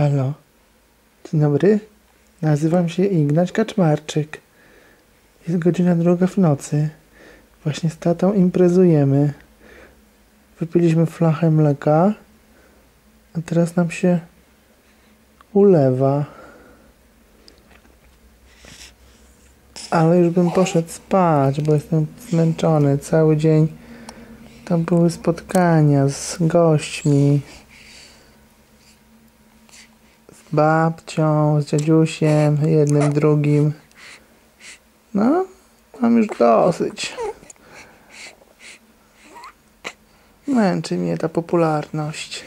Halo, dzień dobry. Nazywam się Ignaś Kaczmarczyk. Jest godzina 2 w nocy. Właśnie z tatą imprezujemy. Wypiliśmy flachę mleka, a teraz nam się ulewa. Ale już bym poszedł spać, bo jestem zmęczony. Cały dzień tam były spotkania z gośćmi. Z babcią, z dziadziusiem, jednym, drugim. No, mam już dosyć. Męczy mnie ta popularność.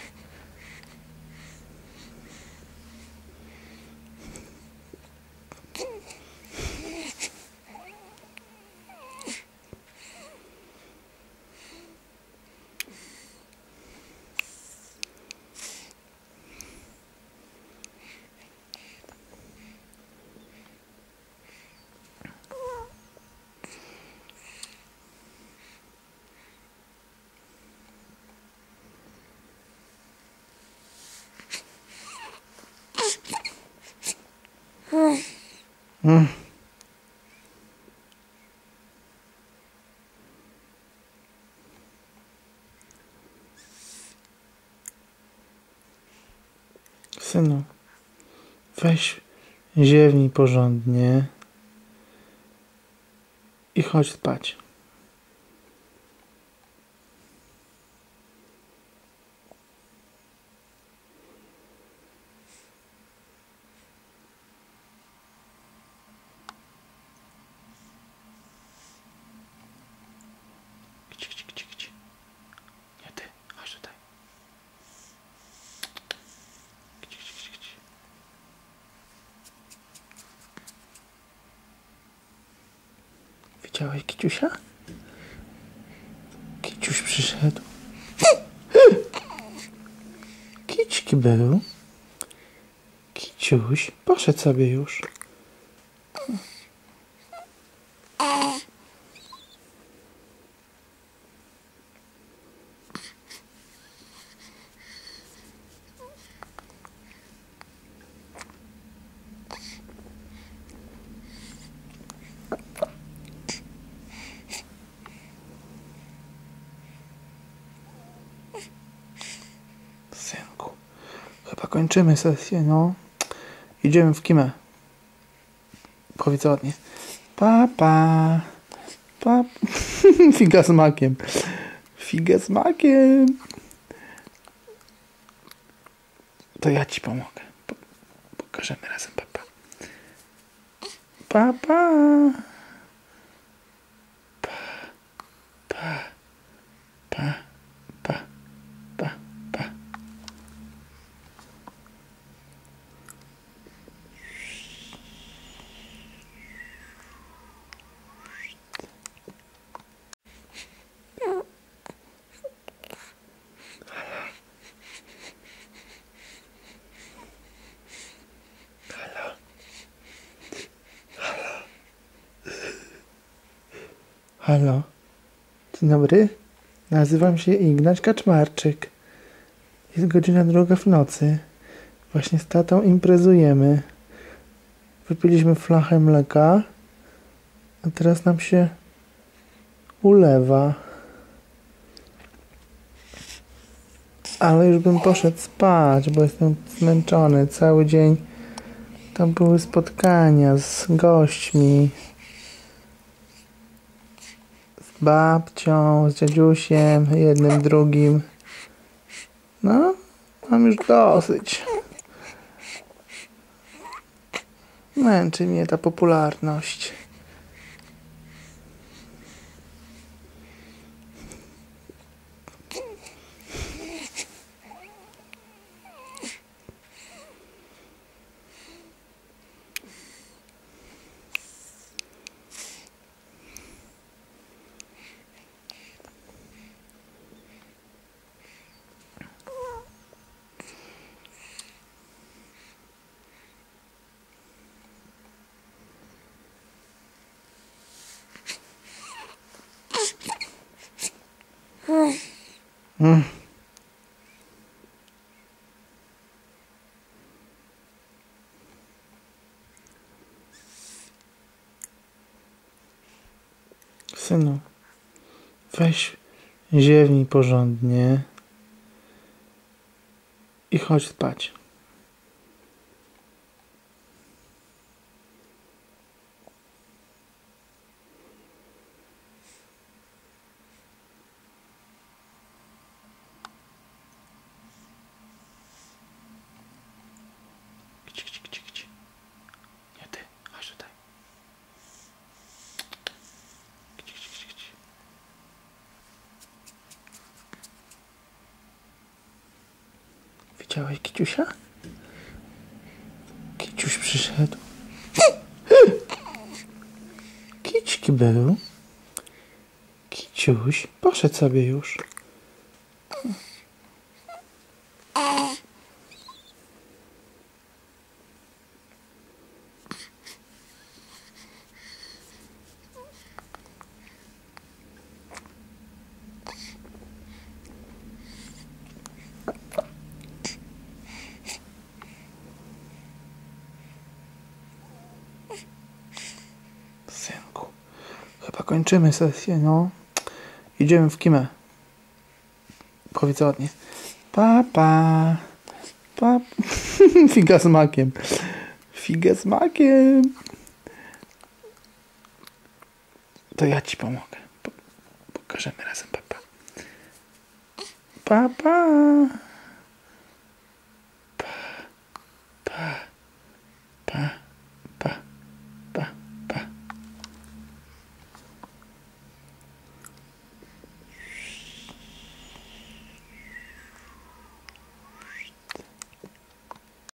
Synu, weź ziewnij porządnie i chodź spać. Gdzie? Nie ty, chodź tutaj. Gdzie? Widziałeś Kiciusia? Kiciuś przyszedł. Kićki był. Kiciuś poszedł sobie już. Synku, chyba kończymy sesję, no. Idziemy w kimę. Powiedz ładnie. Pa. Figa z makiem. Figa z makiem. To ja ci pomogę. Pokażemy razem papa. Papa. Pa. Halo, dzień dobry. Nazywam się Ignaś Kaczmarczyk. Jest godzina 2 w nocy. Właśnie z tatą imprezujemy. Wypiliśmy flachę mleka, a teraz nam się ulewa. Ale już bym poszedł spać, bo jestem zmęczony. Cały dzień tam były spotkania z gośćmi. Z babcią, z dziadziusiem, jednym, drugim. No, mam już dosyć. Męczy mnie ta popularność. Synu, weź ziewnij porządnie i chodź spać. Gdzie? Nie ty, chodź tutaj. Gdzie? Widziałeś Kiciusia? Kiciuś przyszedł. Kicik był. Kiciuś poszedł sobie już. Synku, chyba kończymy sesję, no. Idziemy w kimę. Powiedz ładnie. Pa. Figa z makiem. Figę z makiem. To ja ci pomogę. Pokażemy razem, papa. Pa. Pa.